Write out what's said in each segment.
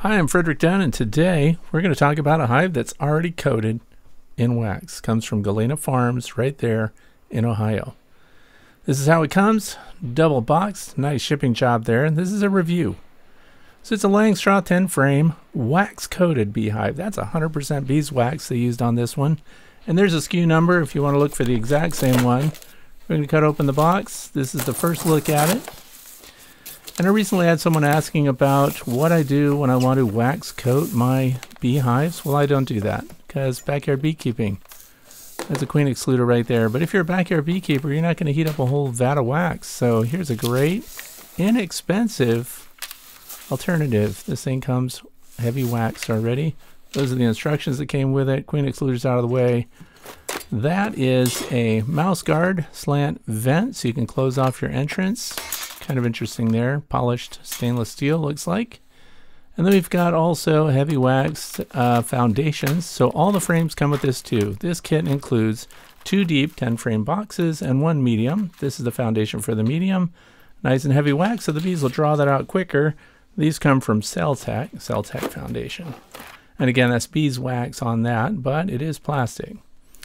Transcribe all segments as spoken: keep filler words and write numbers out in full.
Hi, I'm Frederick Dunn, and today we're going to talk about a hive that's already coated in wax. Comes from Galena Farms right there in Ohio. This is how it comes. Double boxed, nice shipping job there. And this is a review. So it's a laying straw ten frame wax coated beehive. That's one hundred percent beeswax they used on this one. And there's a S K U number if you want to look for the exact same one. We're going to cut open the box. This is the first look at it. And I recently had someone asking about what I do when I want to wax coat my beehives. Well, I don't do that because backyard beekeeping. That's a queen excluder right there. But if you're a backyard beekeeper, you're not going to heat up a whole vat of wax. So here's a great, inexpensive alternative. This thing comes heavy waxed already. Those are the instructions that came with it. Queen excluder's out of the way. That is a mouse guard slant vent, so you can close off your entrance. Kind of interesting there. Polished stainless steel looks like. And then we've got also heavy waxed uh, foundations. So all the frames come with this too. This kit includes two deep ten frame boxes and one medium. This is the foundation for the medium. Nice and heavy wax, so the bees will draw that out quicker. These come from Cell-Tech, Cell-Tech Foundation. And again, that's beeswax on that, but it is plastic.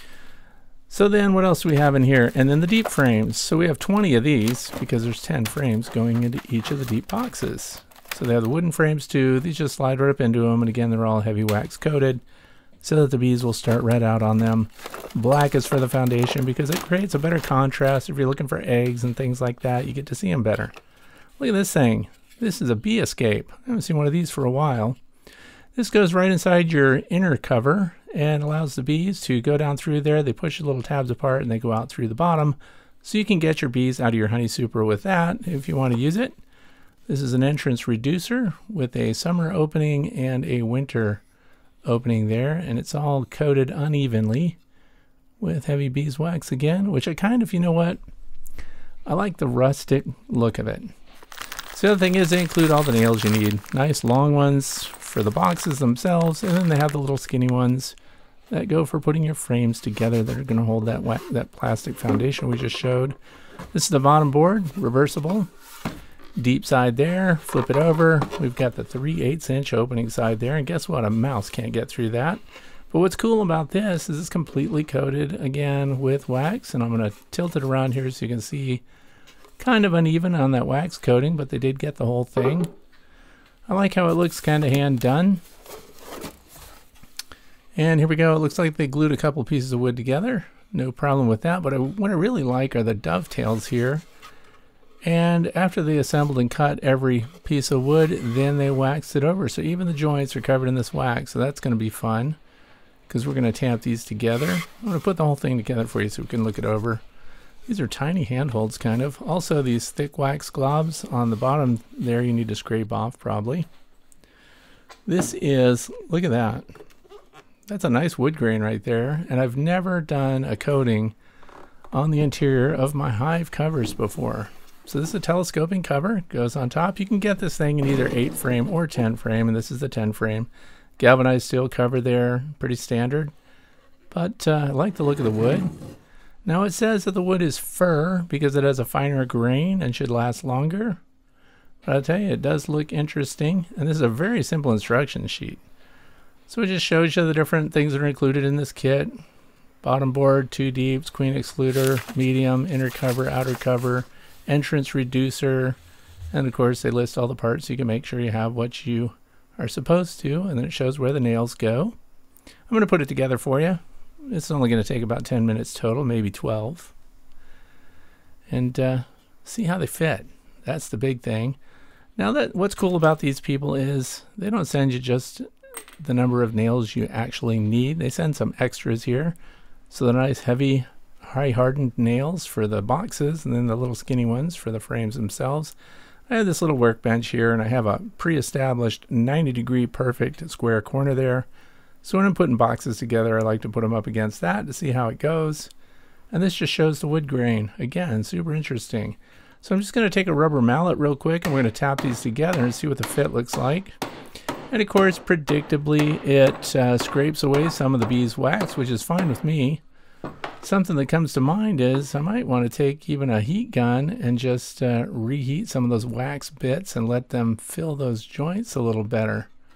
So then what else do we have in here? And then the deep frames. So we have twenty of these because there's ten frames going into each of the deep boxes. So they have the wooden frames too. These just slide right up into them. And again, they're all heavy wax coated so that the bees will start red out on them. Black is for the foundation because it creates a better contrast. If you're looking for eggs and things like that, you get to see them better. Look at this thing. This is a bee escape. I haven't seen one of these for a while. This goes right inside your inner cover and allows the bees to go down through there. They push the little tabs apart and they go out through the bottom. So you can get your bees out of your honey super with that if you want to use it. This is an entrance reducer with a summer opening and a winter opening there. And it's all coated unevenly with heavy beeswax again, which I kind of, you know what? I like the rustic look of it. So the other thing is they include all the nails you need. Nice long ones for the boxes themselves, and then they have the little skinny ones that go for putting your frames together that are going to hold that wax, that plastic foundation we just showed. This is the bottom board, reversible. Deep side there, flip it over. We've got the three eighths inch opening side there, and guess what? A mouse can't get through that. But what's cool about this is it's completely coated again with wax, and I'm going to tilt it around here so you can see kind of uneven on that wax coating, but they did get the whole thing. I like how it looks kind of hand done. And here we go. It looks like they glued a couple pieces of wood together. No problem with that. But I, what I really like are the dovetails here. And after they assembled and cut every piece of wood, then they waxed it over. So even the joints are covered in this wax. So that's going to be fun because we're going to tamp these together. I'm going to put the whole thing together for you so we can look it over. These are tiny handholds, kind of. Also, these thick wax globs on the bottom there you need to scrape off, probably. This is, look at that. That's a nice wood grain right there. And I've never done a coating on the interior of my hive covers before. So this is a telescoping cover. It goes on top. You can get this thing in either eight frame or ten frame, and this is the ten frame. Galvanized steel cover there, pretty standard. But uh, I like the look of the wood. Now it says that the wood is fir because it has a finer grain and should last longer. But I'll tell you, it does look interesting. And this is a very simple instruction sheet. So it just shows you the different things that are included in this kit. Bottom board, two deeps, queen excluder, medium, inner cover, outer cover, entrance reducer. And of course they list all the parts so you can make sure you have what you are supposed to. And then it shows where the nails go. I'm going to put it together for you. It's only going to take about ten minutes total, maybe twelve. And uh, see how they fit. That's the big thing. Now, that what's cool about these people is they don't send you just the number of nails you actually need. They send some extras here. So the nice heavy, high hardened nails for the boxes, and then the little skinny ones for the frames themselves. I have this little workbench here, and I have a pre-established ninety degree perfect square corner there. So when I'm putting boxes together, I like to put them up against that to see how it goes. And this just shows the wood grain. Again, super interesting. So I'm just going to take a rubber mallet real quick, and we're going to tap these together and see what the fit looks like. And of course, predictably, it uh, scrapes away some of the beeswax, which is fine with me. Something that comes to mind is I might want to take even a heat gun and just uh, reheat some of those wax bits and let them fill those joints a little better.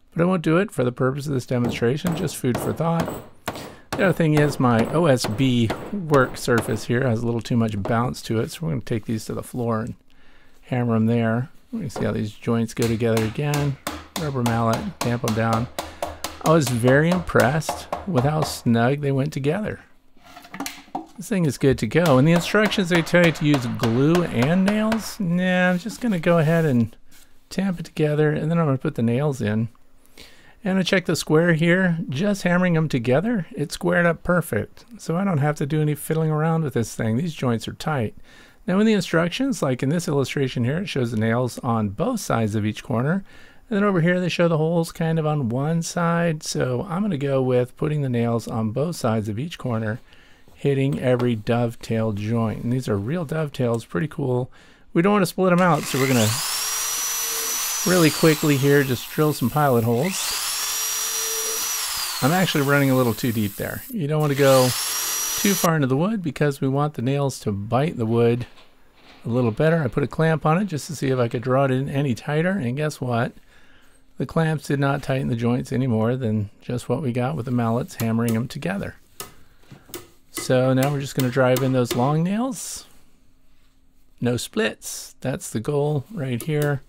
But I won't do it for the purpose of this demonstration, just food for thought. The other thing is my O S B work surface here has a little too much bounce to it, so we're going to take these to the floor and hammer them there. We can see how these joints go together again. Rubber mallet, tamp them down. I was very impressed with how snug they went together. This thing is good to go. In the instructions, they tell you to use glue and nails. Nah, I'm just going to go ahead and tamp it together, and then I'm going to put the nails in. And I check the square here. Just hammering them together, it squared up perfect. So I don't have to do any fiddling around with this thing. These joints are tight. Now in the instructions, like in this illustration here, it shows the nails on both sides of each corner. And then over here, they show the holes kind of on one side. So I'm going to go with putting the nails on both sides of each corner, hitting every dovetail joint. And these are real dovetails, pretty cool. We don't want to split them out, so we're going to really quickly here just drill some pilot holes. I'm actually running a little too deep there. You don't want to go too far into the wood because we want the nails to bite the wood a little better. I put a clamp on it just to see if I could draw it in any tighter, and guess what? The clamps did not tighten the joints any more than just what we got with the mallets hammering them together. So now we're just going to drive in those long nails. No splits. That's the goal right here.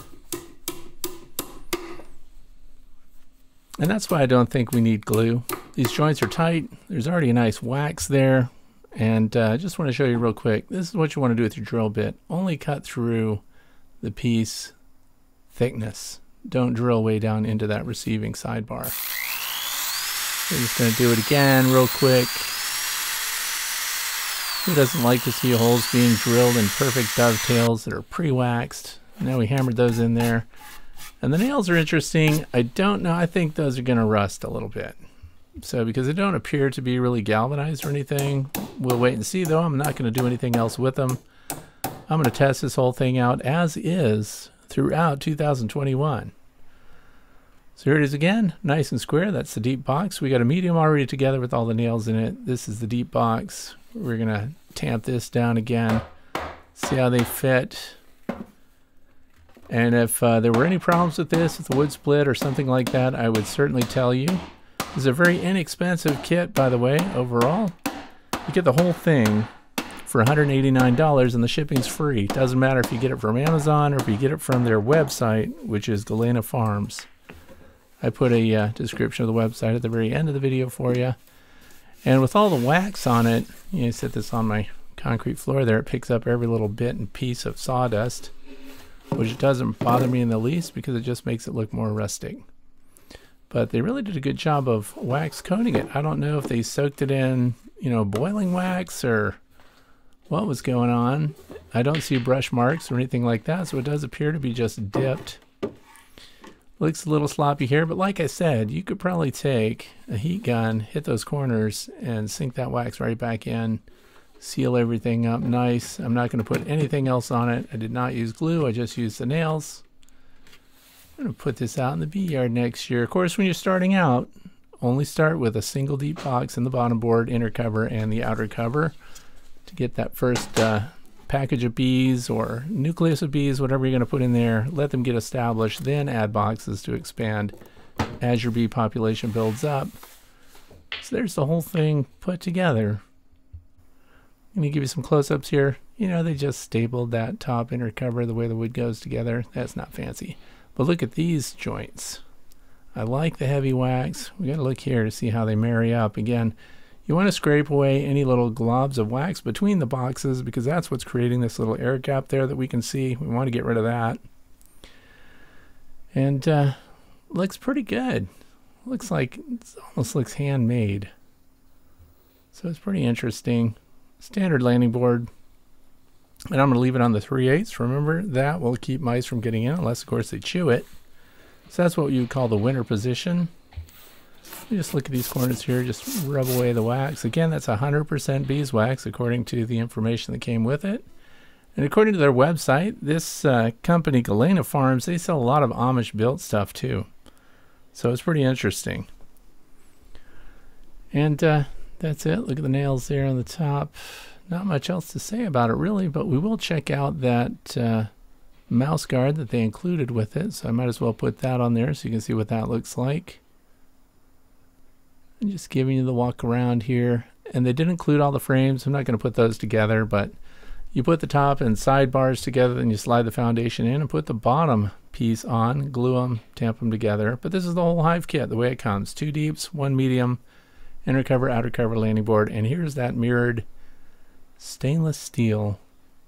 And that's why I don't think we need glue. These joints are tight. There's already a nice wax there. And I uh, just want to show you real quick. This is what you want to do with your drill bit. Only cut through the piece thickness. Don't drill way down into that receiving sidebar. We're just going to do it again real quick. Who doesn't like to see holes being drilled in perfect dovetails that are pre-waxed? Now we hammered those in there. And the nails are interesting. I don't know. I think those are going to rust a little bit. So because they don't appear to be really galvanized or anything, we'll wait and see though. I'm not going to do anything else with them. I'm going to test this whole thing out as is throughout two thousand twenty-one. So here it is again, nice and square. That's the deep box. We got a medium already together with all the nails in it. This is the deep box. We're going to tamp this down again, see how they fit. And if uh, there were any problems with this, if the wood split or something like that, I would certainly tell you. This is a very inexpensive kit, by the way, overall. You get the whole thing for one hundred eighty-nine dollars and the shipping's free. Doesn't matter if you get it from Amazon or if you get it from their website, which is Galena Farms. I put a uh, description of the website at the very end of the video for you. And with all the wax on it, you know, set this on my concrete floor there, it picks up every little bit and piece of sawdust, which doesn't bother me in the least because it just makes it look more rustic. But they really did a good job of wax coating it. I don't know if they soaked it in, you know, boiling wax or what was going on. I don't see brush marks or anything like that, so it does appear to be just dipped. Looks a little sloppy here, but like I said, you could probably take a heat gun, hit those corners, and sink that wax right back in. Seal everything up nice. I'm not going to put anything else on it. I did not use glue. I just used the nails. I'm going to put this out in the bee yard next year. Of course, when you're starting out, only start with a single deep box in the bottom board, inner cover, and the outer cover to get that first uh, package of bees or nucleus of bees, whatever you're going to put in there. Let them get established, then add boxes to expand as your bee population builds up. So there's the whole thing put together. Let me give you some close-ups here. You know, they just stapled that top inner cover the way the wood goes together. That's not fancy. But look at these joints. I like the heavy wax. We got to look here to see how they marry up. Again, you want to scrape away any little globs of wax between the boxes because that's what's creating this little air gap there that we can see. We want to get rid of that. And uh, looks pretty good. Looks like it almost looks handmade. So it's pretty interesting. Standard landing board. And I'm going to leave it on the three eighths. Remember, that will keep mice from getting in, unless, of course, they chew it. So that's what you would call the winter position. You just look at these corners here, just rub away the wax. Again, that's one hundred percent beeswax, according to the information that came with it. And according to their website, this uh, company, Galena Farms, they sell a lot of Amish-built stuff, too. So it's pretty interesting. And uh, that's it. Look at the nails there on the top. Not much else to say about it really, but we will check out that uh, mouse guard that they included with it, so I might as well put that on there so you can see what that looks like. I'm just giving you the walk around here, and they did include all the frames. I'm not going to put those together, but you put the top and side bars together, then you slide the foundation in and put the bottom piece on, glue them, tamp them together. But this is the whole hive kit, the way it comes. Two deeps, one medium, inner cover, outer cover, landing board, and here's that mirrored stainless steel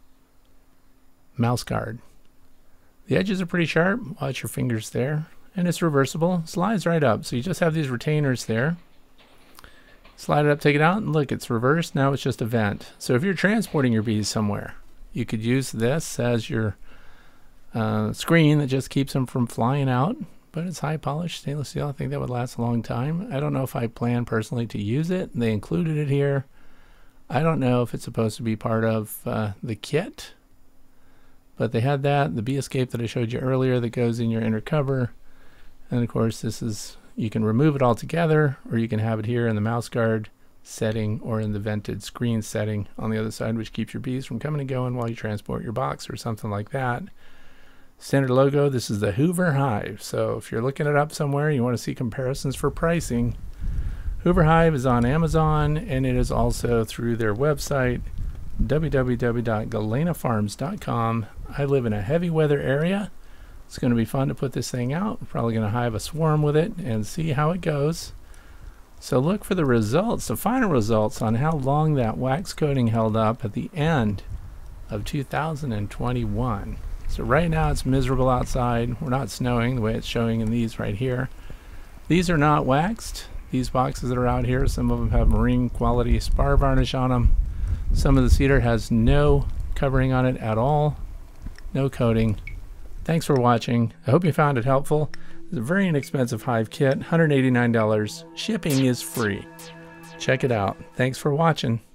mouse guard. The edges are pretty sharp. Watch your fingers there. And it's reversible. Slides right up. So you just have these retainers there. Slide it up, take it out, and look, it's reversed. Now it's just a vent. So if you're transporting your bees somewhere, you could use this as your uh, screen that just keeps them from flying out. But it's high polished stainless steel. I think that would last a long time. I don't know if I plan personally to use it. They included it here. I don't know if it's supposed to be part of uh, the kit. But they had that, the bee escape that I showed you earlier that goes in your inner cover. And of course this is, you can remove it all together, or you can have it here in the mouse guard setting or in the vented screen setting on the other side, which keeps your bees from coming and going while you transport your box or something like that. Standard logo, this is the Hoover Hive. So if you're looking it up somewhere, you want to see comparisons for pricing, Hoover Hive is on Amazon, and it is also through their website, w w w dot galena farms dot com. I live in a heavy weather area. It's going to be fun to put this thing out. We're probably going to hive a swarm with it and see how it goes. So look for the results, the final results on how long that wax coating held up at the end of two thousand twenty-one. So right now it's miserable outside. We're not snowing the way it's showing in these right here. These are not waxed. These boxes that are out here, some of them have marine quality spar varnish on them. Some of the cedar has no covering on it at all, no coating. Thanks for watching. I hope you found it helpful. It's a very inexpensive hive kit, one hundred eighty-nine dollars. Shipping is free. Check it out. Thanks for watching.